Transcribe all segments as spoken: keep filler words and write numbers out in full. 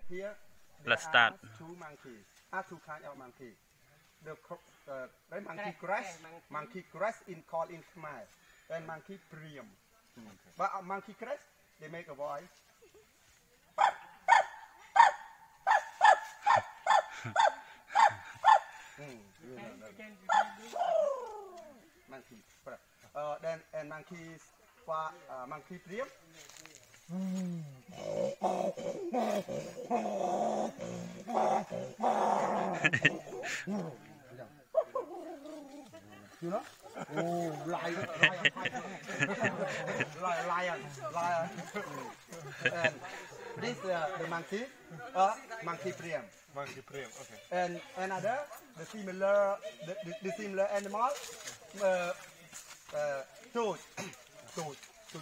here. Let's start. Two monkeys. Are two kind of monkey. The uh, the monkey grass, monkey grass in called in Khmer, and monkey priam. Mm. But uh, monkey grass, they make a voice. mm, you know, monkey. Uh, then and monkeys, uh, monkey priam. You know? Oh, lion, lion, lion, lion, lion. And this uh, the monkey, uh, monkey priam. Monkey priam, okay. And another, the similar, the, the, the similar animal, uh, uh, toad, toad, toad.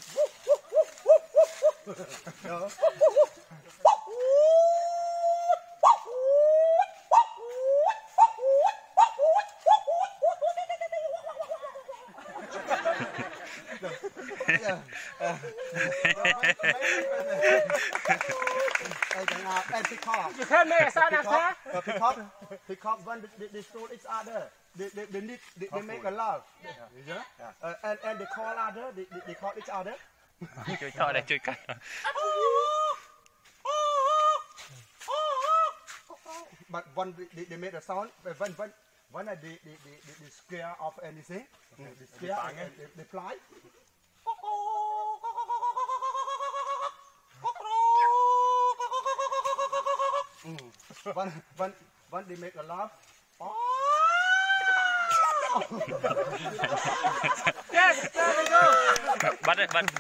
No. Yeah. Uh, and peacock. You can make a sound after? Uh, peacock, peacock when they, they stole each other, they, they, they, need, they, they make a love. Yeah. Yeah. Yeah. Uh, and, and they call other, they, they, they call each other. Chui to đây chui cắt. But when they, they made a sound, when when when they they, they, they scare of anything, okay. They scare and, and they, they fly. mm. When when when they make a laugh. Yes, there we go. Bắt đấy, bắt.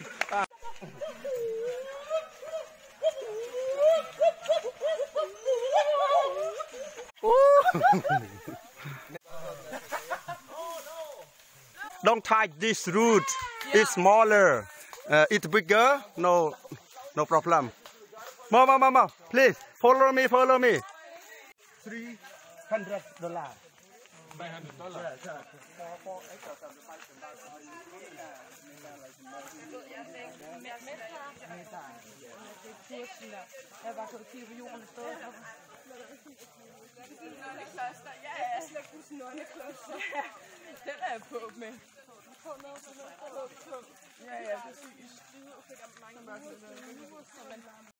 Don't touch this root. Yeah. It's smaller. Uh, it's bigger. No, no problem. Mama, mama, please follow me. Follow me. Three hundred dollars. Three hundred dollars. Jeg var på det kigge på jorden og stod op. Det er sådan en kloster, ja, ja. Det er slet ikke sådan en kloster. Den er jeg på med. På noget, på noget, på noget. Ja, ja, præcis.